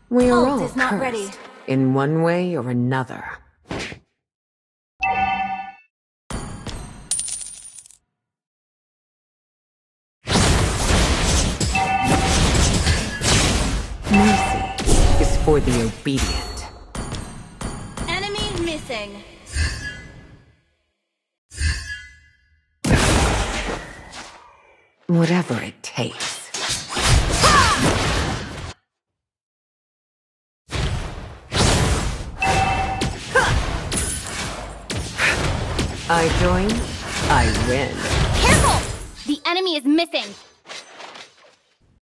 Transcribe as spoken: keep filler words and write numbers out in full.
We are Ult all is not cursed, ready. in one way or another. Mercy is for the obedient. Enemy missing. Whatever it takes. I join, I win. Careful! The enemy is missing.